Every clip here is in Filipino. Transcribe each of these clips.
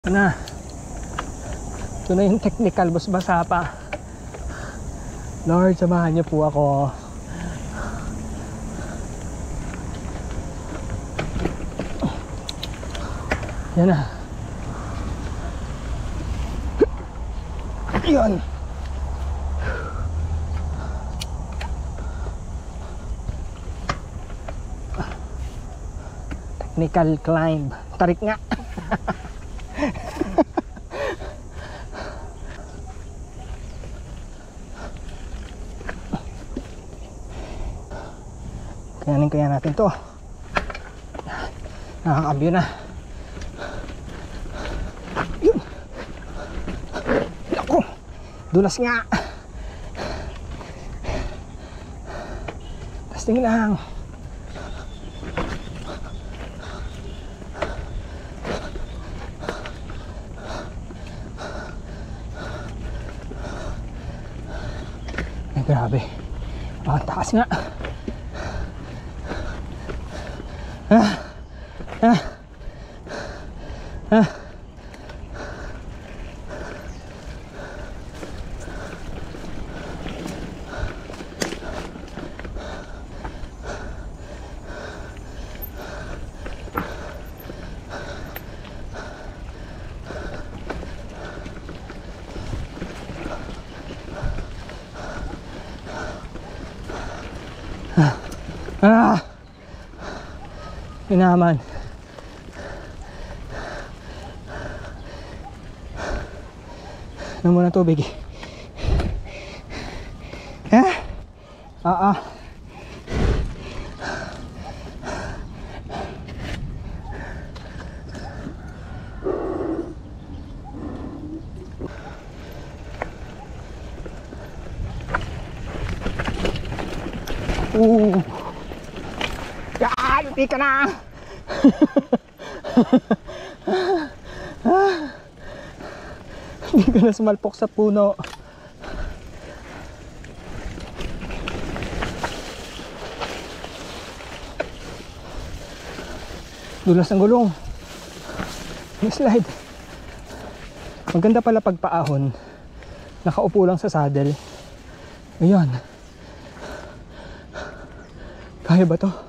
Na, ito na yung technical, basa pa. Lord, samahan niyo po ako. Yan na. Yan. Technical climb. Tarik nga. Kaya natin to. Nakakambyo na. Yun. Ako. Dulas nga. Testing lang. Ay, grabe. Ang taas nga. Inaman. Ano muna tubig? Hindi ka na. Hindi ka na sumalpok sa puno. Dulas ng gulong. May slide. Maganda pala pagpaahon. Nakaupo lang sa saddle. Ayan. Kaya ba to?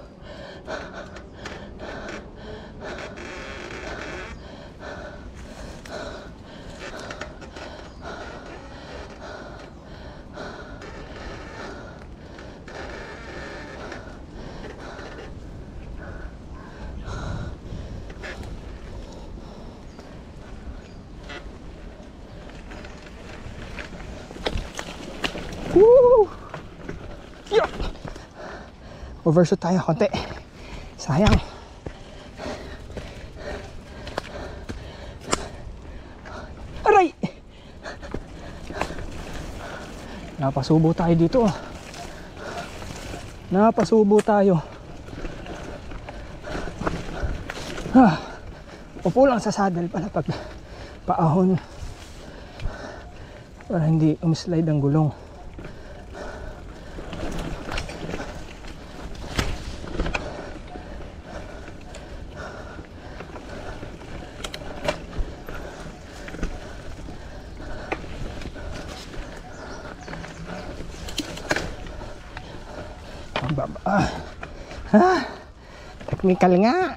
Woo! Yeah! Overshoot tayo konti. Sayang. Aray! Napasubo tayo dito. Napasubo tayo. Upo lang sa saddle pala pag paahon para hindi umislide ang gulong. Technical nga.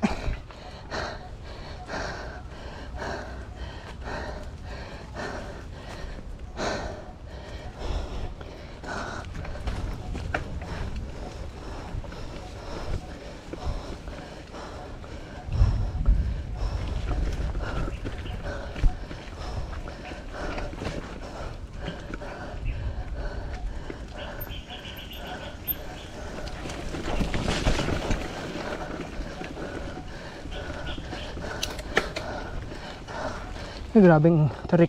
Ay, grabeng tarik.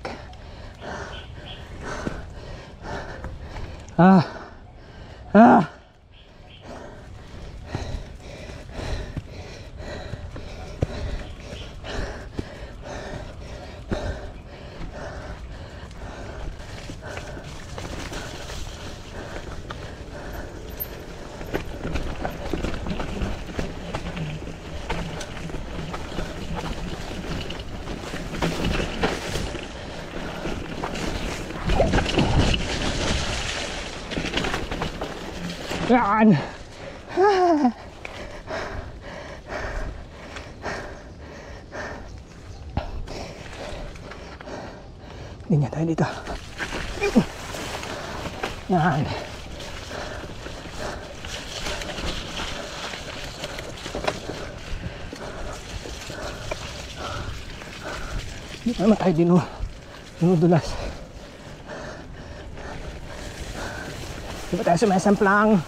Yan. Ganyan tayo dito. Yan. Hindi naman tayo dinudulas. Di ba tayo sumasamplang?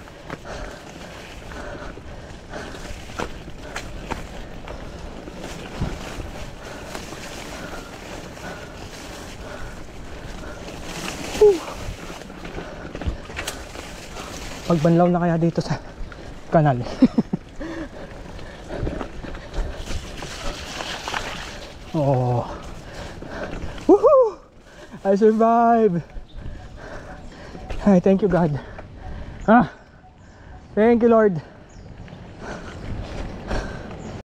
Pagbanlaw na kaya dito sa kanal. Oh. Woohoo! I survived. Ay, thank you God. Ah, thank you Lord.